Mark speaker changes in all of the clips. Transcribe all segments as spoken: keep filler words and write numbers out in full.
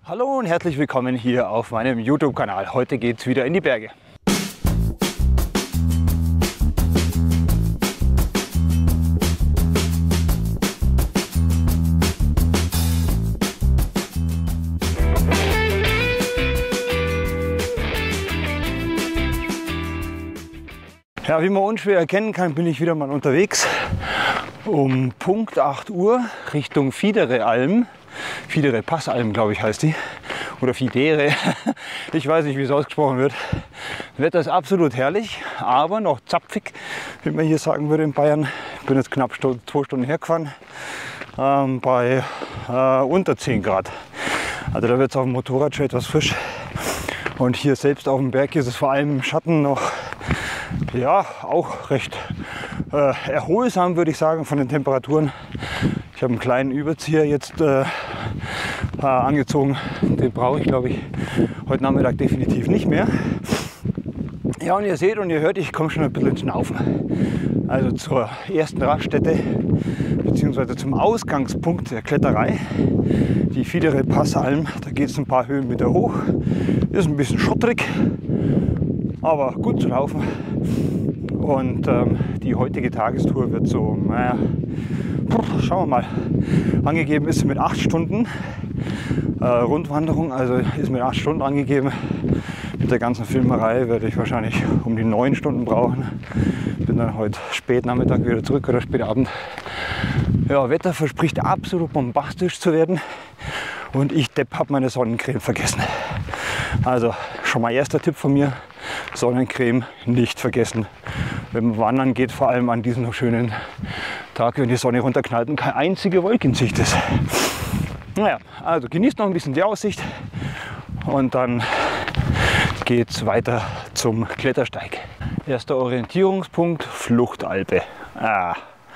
Speaker 1: Hallo und herzlich willkommen hier auf meinem YouTube-Kanal. Heute geht es wieder in die Berge. Ja, wie man unschwer erkennen kann, bin ich wieder mal unterwegs. Um Punkt acht Uhr Richtung Fiedere Alm. Fiedere Passalm, glaube ich, heißt die. Oder Fidere. Ich weiß nicht, wie es ausgesprochen wird. Das Wetter ist absolut herrlich, aber noch zapfig, wie man hier sagen würde in Bayern. Ich bin jetzt knapp zwei Stunden hergefahren ähm, bei äh, unter zehn Grad. Also da wird es auf dem Motorrad schon etwas frisch. Und hier selbst auf dem Berg ist es vor allem im Schatten noch, ja, auch recht äh, erholsam, würde ich sagen, von den Temperaturen. Ich habe einen kleinen Überzieher jetzt äh, äh, angezogen. Den brauche ich, glaube ich, heute Nachmittag definitiv nicht mehr. Ja, und ihr seht und ihr hört, ich komme schon ein bisschen ins Schnaufen. Also zur ersten Raststätte bzw. zum Ausgangspunkt der Kletterei, die Fiedere Passalm. Da geht es ein paar Höhenmeter hoch. Ist ein bisschen schottrig, aber gut zu laufen. Und ähm, die heutige Tagestour wird so, naja, schauen wir mal. Angegeben ist sie mit acht Stunden äh, Rundwanderung, also ist mit acht Stunden angegeben. Mit der ganzen Filmerei werde ich wahrscheinlich um die neun Stunden brauchen. Bin dann heute spät Nachmittag wieder zurück oder spät Abend. Ja, Wetter verspricht absolut bombastisch zu werden und ich Depp habe meine Sonnencreme vergessen. Also schon mal erster Tipp von mir, Sonnencreme nicht vergessen. Wenn man wandern geht, vor allem an diesem schönen Tag, wenn die Sonne runterknallt und keine einzige Wolke in Sicht ist. Naja, also genießt noch ein bisschen die Aussicht und dann geht es weiter zum Klettersteig. Erster Orientierungspunkt, Fluchtalpe. Ah.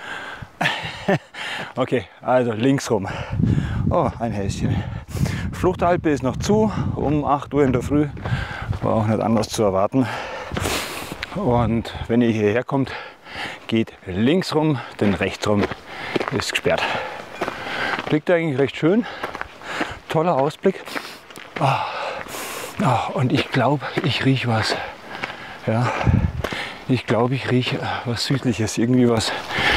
Speaker 1: Okay, also links rum. Oh, ein Häschen. Fluchtalpe ist noch zu, um acht Uhr in der Früh. War auch nicht anders zu erwarten. Und wenn ihr hierher kommt, geht links rum, denn rechts rum ist gesperrt. Liegt eigentlich recht schön. Toller Ausblick. Oh. Oh, und ich glaube, ich rieche was. Ja, ich glaube, ich rieche was Süßliches, irgendwie was,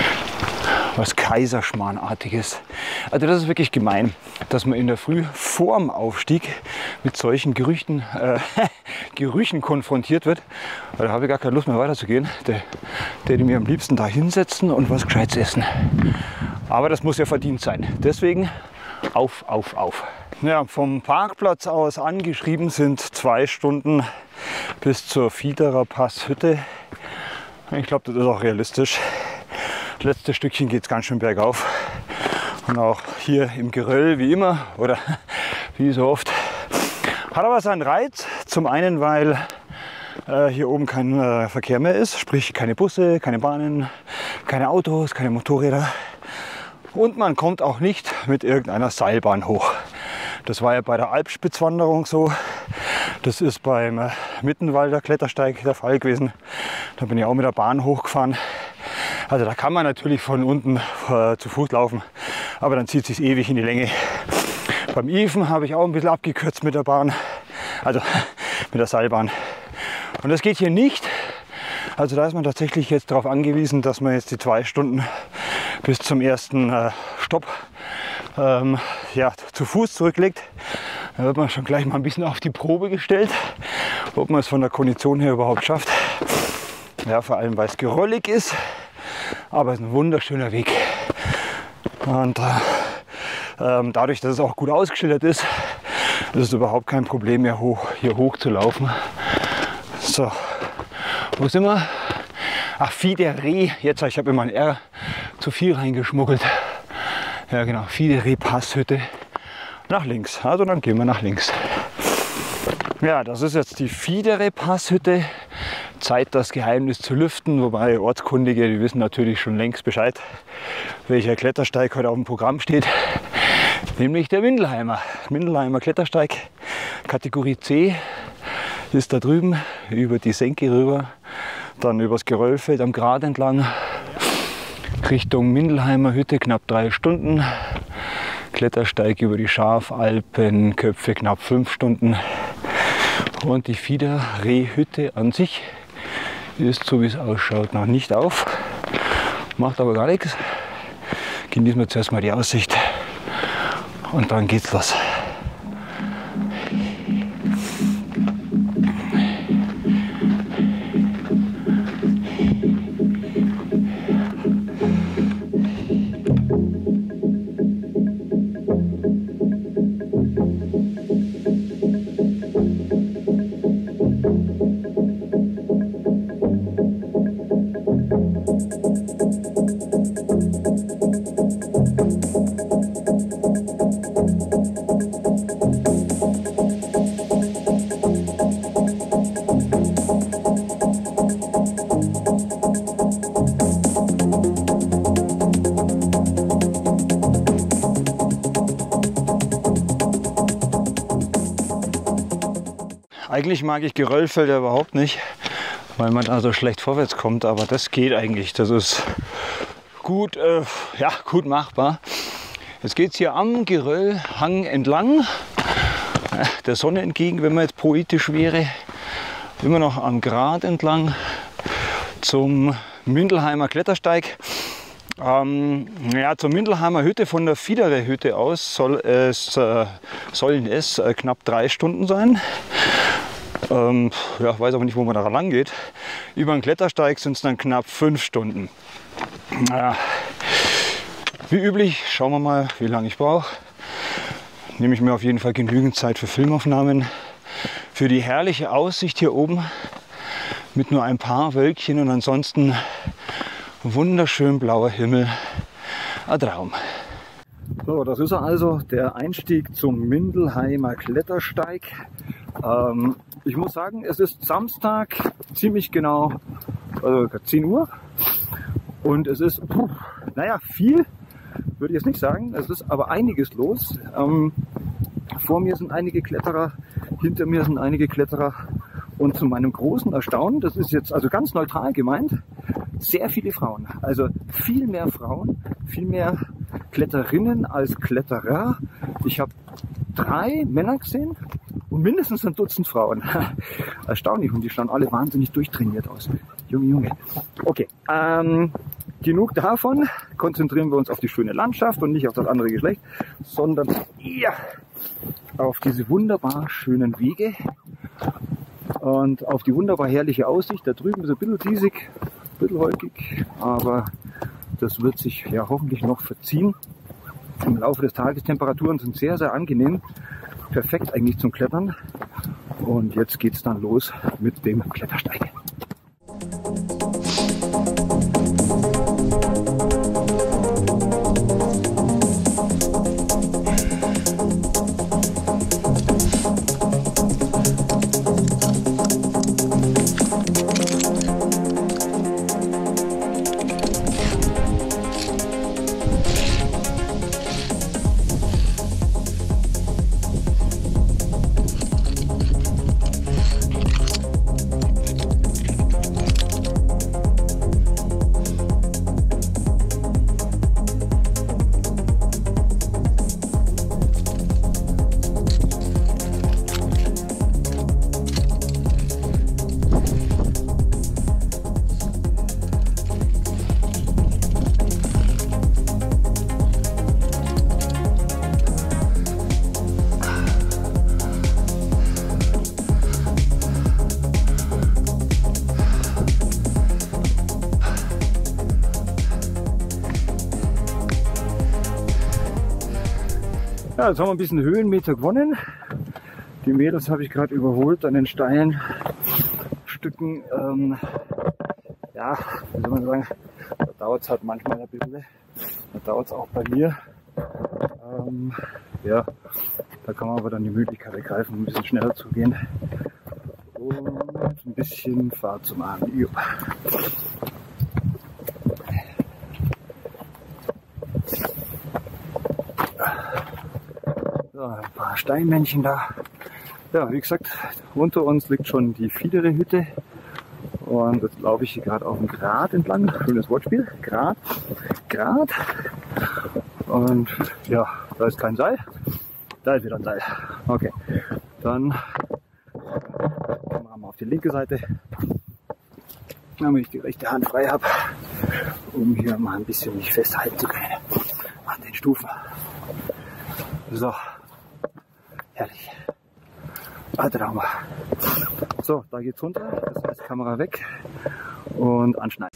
Speaker 1: was Kaiserschmarrnartiges. Also das ist wirklich gemein, dass man in der Früh vorm Aufstieg mit solchen Gerüchten, äh, Gerüchen konfrontiert wird. Da habe ich gar keine Lust mehr weiterzugehen. Der, der die mir am liebsten da hinsetzen und was Gescheites essen. Aber das muss ja verdient sein. Deswegen auf, auf, auf. Ja, vom Parkplatz aus angeschrieben sind zwei Stunden bis zur Fiederer Passhütte. Ich glaube, das ist auch realistisch. Das letzte Stückchen geht es ganz schön bergauf. Und auch hier im Geröll, wie immer, oder wie so oft, hat aber seinen Reiz. Zum einen, weil äh, hier oben kein äh, Verkehr mehr ist, sprich keine Busse, keine Bahnen, keine Autos, keine Motorräder. Und man kommt auch nicht mit irgendeiner Seilbahn hoch. Das war ja bei der Alpspitzwanderung so. Das ist beim äh, Mittenwalder Klettersteig der Fall gewesen. Da bin ich auch mit der Bahn hochgefahren. Also da kann man natürlich von unten äh, zu Fuß laufen, aber dann zieht es sich ewig in die Länge. Beim Ifen habe ich auch ein bisschen abgekürzt mit der Bahn, also mit der Seilbahn. Und das geht hier nicht. Also da ist man tatsächlich jetzt darauf angewiesen, dass man jetzt die zwei Stunden bis zum ersten äh, Stopp ähm, ja, zu Fuß zurücklegt. Da wird man schon gleich mal ein bisschen auf die Probe gestellt, ob man es von der Kondition her überhaupt schafft. Ja, vor allem weil es geröllig ist, aber es ist ein wunderschöner Weg. Und äh, ähm, dadurch, dass es auch gut ausgeschildert ist, ist es überhaupt kein Problem mehr, hoch, hier hoch zu laufen. So, wo sind wir? Ach, Fiedere. Jetzt, ich habe immer ein R zu viel reingeschmuggelt. Ja genau, Fiedere Passhütte. Nach links, also dann gehen wir nach links. Ja, das ist jetzt die Fiedere Passhütte. Zeit, das Geheimnis zu lüften, wobei Ortskundige, die wissen natürlich schon längst Bescheid, welcher Klettersteig heute auf dem Programm steht. Nämlich der Mindelheimer. Mindelheimer Klettersteig, Kategorie C, ist da drüben über die Senke rüber, dann übers Geröllfeld am Grat entlang, Richtung Mindelheimer Hütte, knapp drei Stunden. Klettersteig über die Schafalpenköpfe knapp fünf Stunden. Und die Fiederrehhütte an sich ist, so wie es ausschaut, noch nicht auf. Macht aber gar nichts. Genießen wir zuerst mal die Aussicht und dann geht's los. Eigentlich mag ich Geröllfelder überhaupt nicht, weil man da so schlecht vorwärts kommt, aber das geht eigentlich. Das ist gut, äh, ja, gut machbar. Jetzt geht es hier am Geröllhang entlang, der Sonne entgegen, wenn man jetzt poetisch wäre, immer noch am Grat entlang zum Mindelheimer Klettersteig. Ähm, ja, zur Mindelheimer Hütte von der Fiederrehhütte aus soll es, äh, sollen es äh, knapp drei Stunden sein. Ähm, ja, weiß aber nicht, wo man da lang geht. Über den Klettersteig sind es dann knapp fünf Stunden. Ja, wie üblich, schauen wir mal, wie lange ich brauche. Nehme ich mir auf jeden Fall genügend Zeit für Filmaufnahmen. Für die herrliche Aussicht hier oben mit nur ein paar Wölkchen und ansonsten wunderschön blauer Himmel. Ein Traum. So, das ist also der Einstieg zum Mindelheimer Klettersteig. Ähm, ich muss sagen, es ist Samstag, ziemlich genau also zehn Uhr. Und es ist, puh, naja, viel würde ich jetzt nicht sagen. Es ist aber einiges los. Ähm, vor mir sind einige Kletterer, hinter mir sind einige Kletterer. Und zu meinem großen Erstaunen, das ist jetzt also ganz neutral gemeint, sehr viele Frauen. Also viel mehr Frauen, viel mehr Kletterinnen als Kletterer. Ich habe drei Männer gesehen und mindestens ein Dutzend Frauen. Erstaunlich, und die schauen alle wahnsinnig durchtrainiert aus. Junge, Junge. Okay, ähm, genug davon. Konzentrieren wir uns auf die schöne Landschaft und nicht auf das andere Geschlecht, sondern ja, auf diese wunderbar schönen Wege und auf die wunderbar herrliche Aussicht. Da drüben ist ein bisschen diesig, ein bisschen holkig, aber das wird sich ja hoffentlich noch verziehen im Laufe des Tages. Temperaturen sind sehr, sehr angenehm. Perfekt eigentlich zum Klettern. Und jetzt geht es dann los mit dem Klettersteig. Ja, jetzt haben wir ein bisschen Höhenmeter gewonnen. Die Mädels habe ich gerade überholt an den steilen Stücken. Ähm, ja, wie soll man sagen, da dauert es halt manchmal ein bisschen. Da dauert es auch bei mir. Ähm, ja, da kann man aber dann die Möglichkeit ergreifen, ein bisschen schneller zu gehen. Und ein bisschen Fahrt zum Abend. Jo. So, ein paar Steinmännchen da. Ja, wie gesagt, unter uns liegt schon die Fiederrehhütte. Und jetzt laufe ich hier gerade auf dem Grat entlang. Schönes Wortspiel. Grat. Grat. Und ja, Da ist kein Seil. Da ist wieder ein Seil. Okay. Dann Kamera mal auf die linke Seite, damit ich die rechte Hand frei habe, um hier mal ein bisschen mich festhalten zu können an den Stufen. So, herrlich. Ah, Trauma. So, da geht's runter. Das heißt Kamera weg und anschneiden.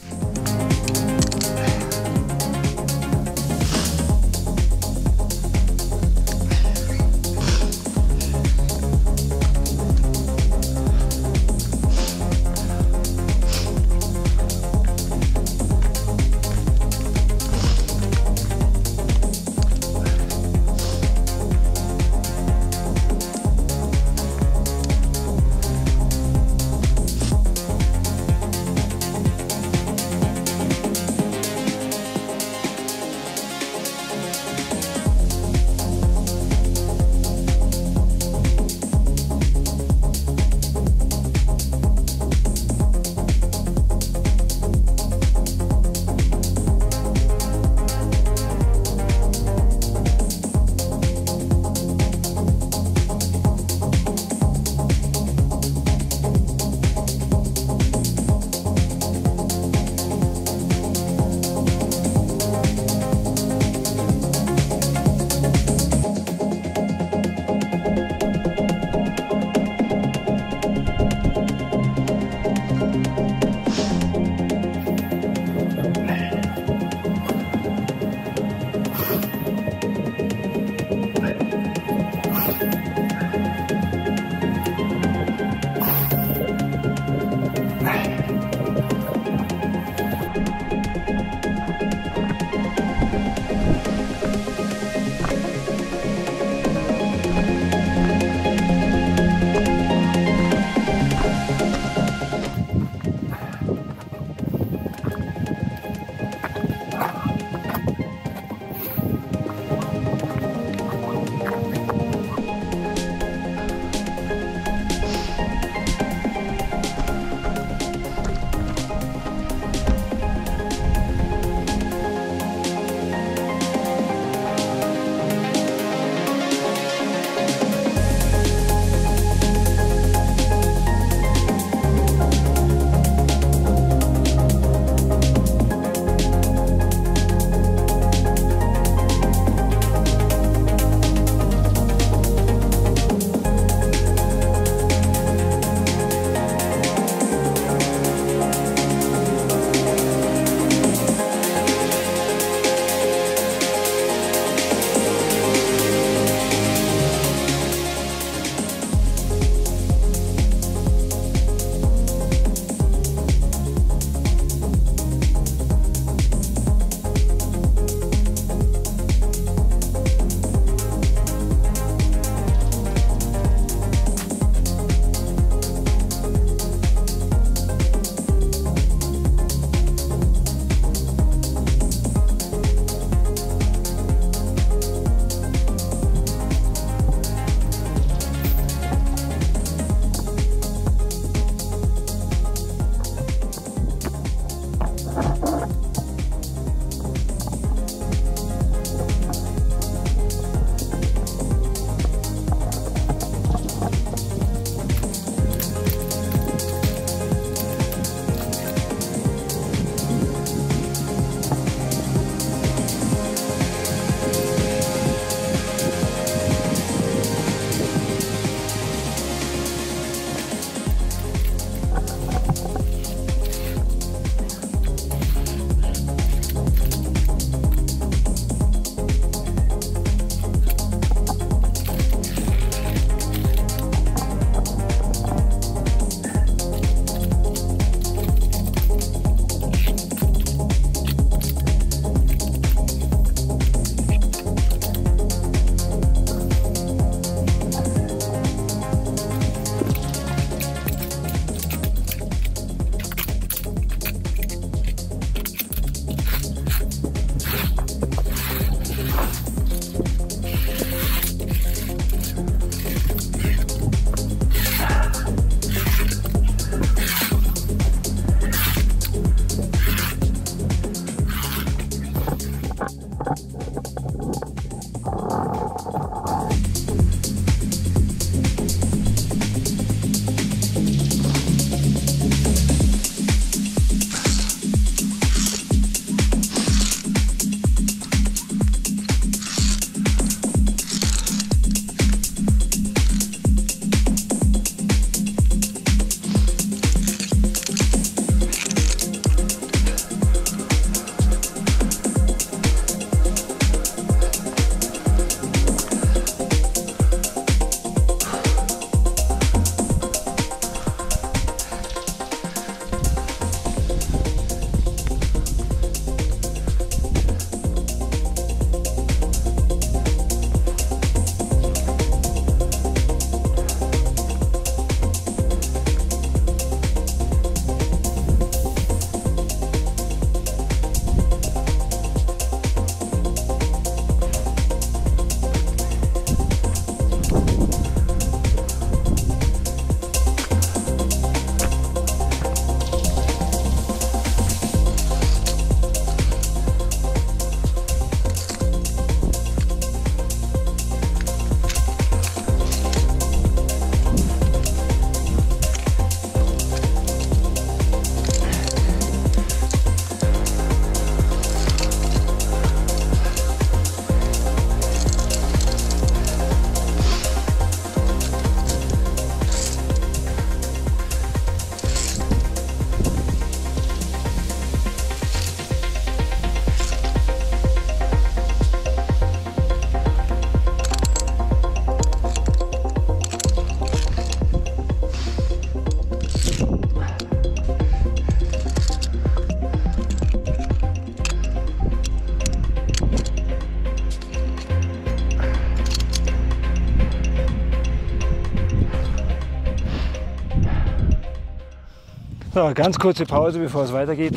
Speaker 1: So, ganz kurze Pause, bevor es weitergeht.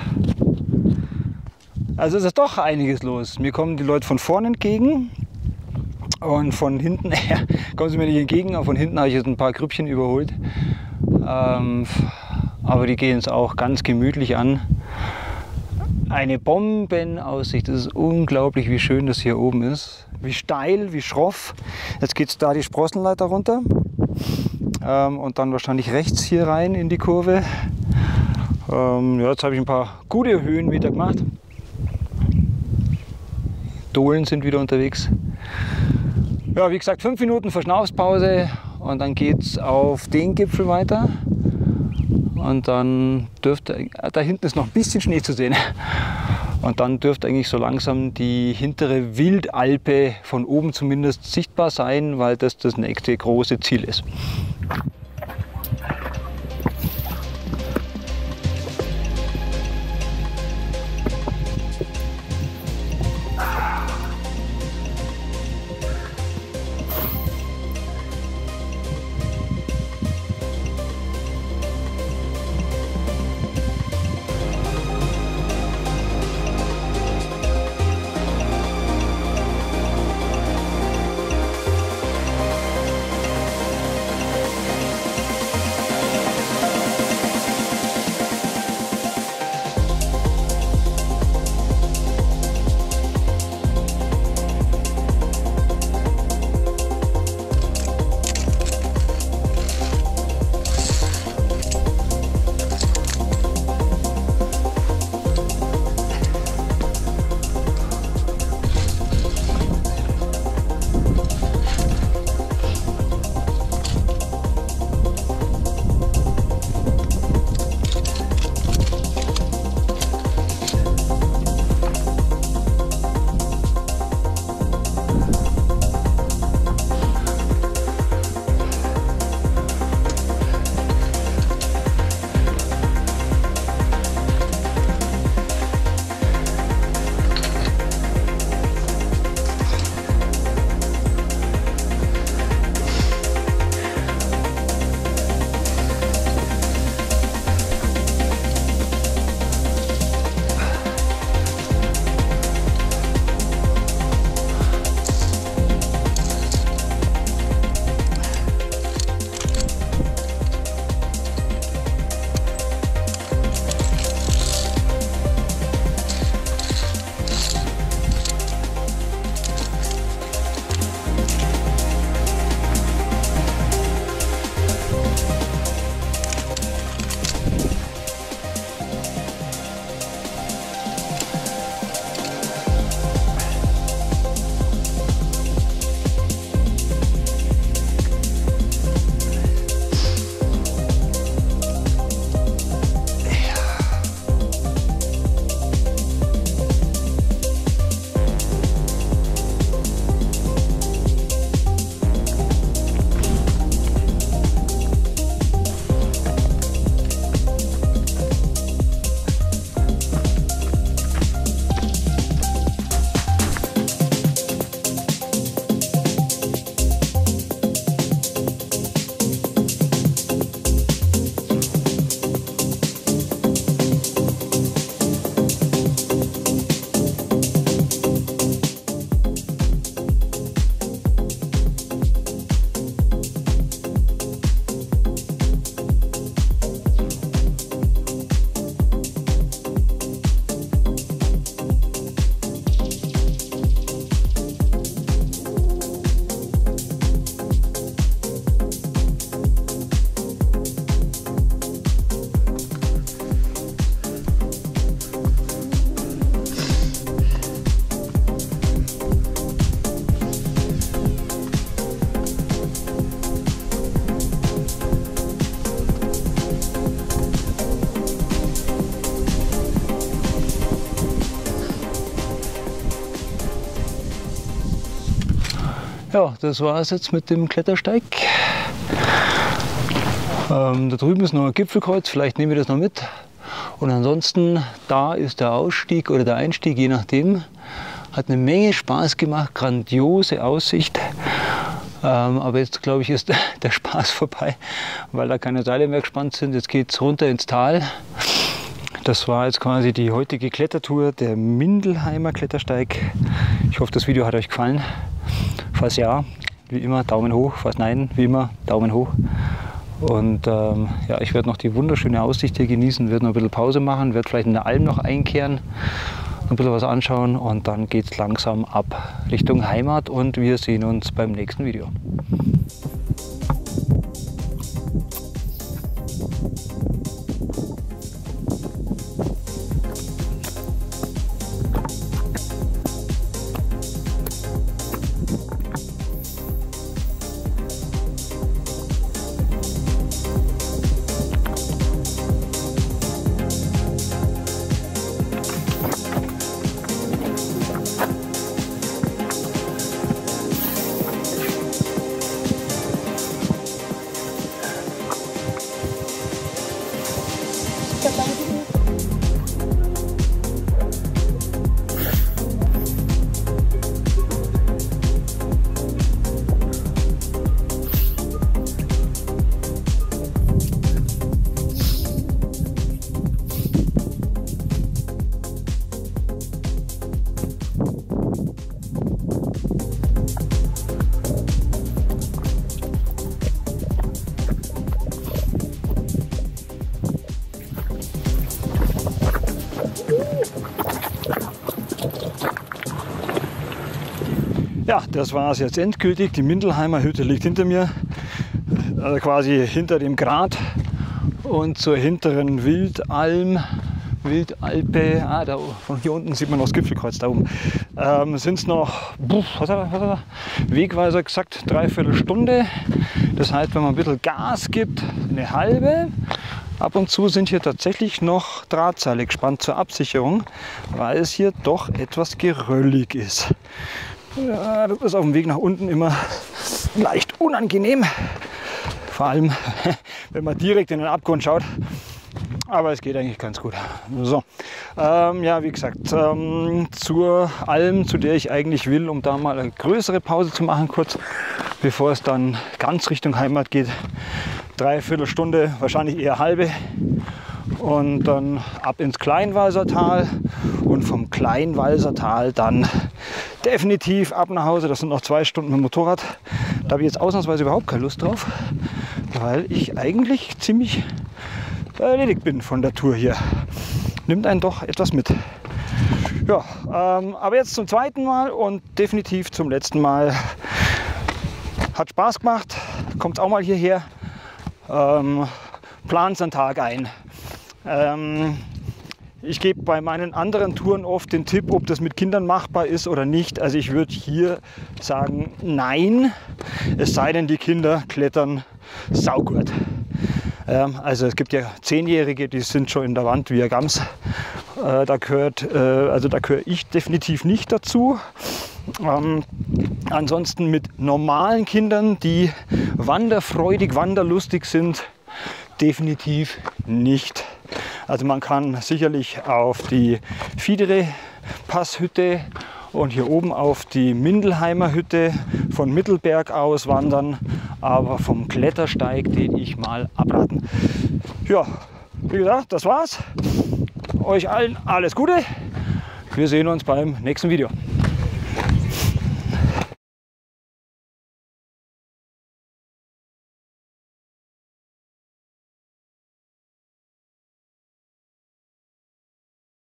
Speaker 1: Also es ist doch einiges los. Mir kommen die Leute von vorne entgegen und von hinten her kommen sie mir nicht entgegen, aber von hinten habe ich jetzt ein paar Grüppchen überholt. Ähm, aber die gehen es auch ganz gemütlich an. Eine Bombenaussicht. Es ist unglaublich, wie schön das hier oben ist. Wie steil, wie schroff. Jetzt geht es da die Sprossenleiter runter. Ähm, und dann wahrscheinlich rechts hier rein in die Kurve. Ähm, ja, jetzt habe ich ein paar gute Höhenmeter gemacht. Dohlen sind wieder unterwegs. Ja, wie gesagt, fünf Minuten Verschnaufspause und dann geht es auf den Gipfel weiter. Und dann dürfte, da hinten ist noch ein bisschen Schnee zu sehen. Und dann dürfte eigentlich so langsam die hintere Wildalpe von oben zumindest sichtbar sein, weil das das nächste große Ziel ist. Ja, das war es jetzt mit dem Klettersteig. Ähm, da drüben ist noch ein Gipfelkreuz, vielleicht nehmen wir das noch mit. Und ansonsten, da ist der Ausstieg oder der Einstieg, je nachdem. Hat eine Menge Spaß gemacht, grandiose Aussicht.
Speaker 2: Ähm, aber jetzt, glaube ich, ist der Spaß vorbei, weil da keine Seile mehr gespannt sind. Jetzt geht es runter ins Tal. Das war jetzt quasi die heutige Klettertour, der Mindelheimer Klettersteig. Ich hoffe, das Video hat euch gefallen. Falls ja, wie immer Daumen hoch. Falls nein, wie immer Daumen hoch. Und ähm, ja, ich werde noch die wunderschöne Aussicht hier genießen, werde noch ein bisschen Pause machen, werde vielleicht in der Alm noch einkehren, ein bisschen was anschauen und dann geht es langsam ab Richtung Heimat und wir sehen uns beim nächsten Video.
Speaker 1: Ja, das war es jetzt endgültig. Die Mindelheimer Hütte liegt hinter mir, also quasi hinter dem Grat und zur hinteren Wildalm, Wildalpe, ah, da von hier unten sieht man noch das Gipfelkreuz da oben, ähm, sind es noch, was hat er, was hat er, Wegweiser gesagt, dreiviertel Stunde. Das heißt, wenn man ein bisschen Gas gibt, eine halbe. Ab und zu sind hier tatsächlich noch Drahtseile gespannt zur Absicherung, weil es hier doch etwas geröllig ist. Ja, das ist auf dem Weg nach unten immer leicht unangenehm. Vor allem, wenn man direkt in den Abgrund schaut. Aber es geht eigentlich ganz gut. So, ähm, ja, wie gesagt, ähm, zur Alm, zu der ich eigentlich will, um da mal eine größere Pause zu machen, kurz bevor es dann ganz Richtung Heimat geht. Dreiviertel Stunde, wahrscheinlich eher halbe. Und dann ab ins Kleinwalsertal und vom Kleinwalsertal dann definitiv ab nach Hause. Das sind noch zwei Stunden mit dem Motorrad. Da habe ich jetzt ausnahmsweise überhaupt keine Lust drauf, weil ich eigentlich ziemlich erledigt bin von der Tour hier. Nimmt einen doch etwas mit. Ja, ähm, aber jetzt zum zweiten Mal und definitiv zum letzten Mal. Hat Spaß gemacht. Kommt auch mal hierher. Ähm, plant einen Tag ein. Ähm, ich gebe bei meinen anderen Touren oft den Tipp, ob das mit Kindern machbar ist oder nicht. Also ich würde hier sagen, nein. Es sei denn, die Kinder klettern saugut. Ähm, also es gibt ja Zehnjährige, die sind schon in der Wand wie ein Gams. Äh, da gehört, äh, also da gehöre ich definitiv nicht dazu. Ähm, ansonsten mit normalen Kindern, die wanderfreudig, wanderlustig sind, definitiv nicht. Also man kann sicherlich auf die Fiedere-Passhütte und hier oben auf die Mindelheimer Hütte von Mittelberg aus wandern, aber vom Klettersteig, den ich mal abraten. Ja, wie gesagt, das war's. Euch allen alles Gute. Wir sehen uns beim nächsten Video.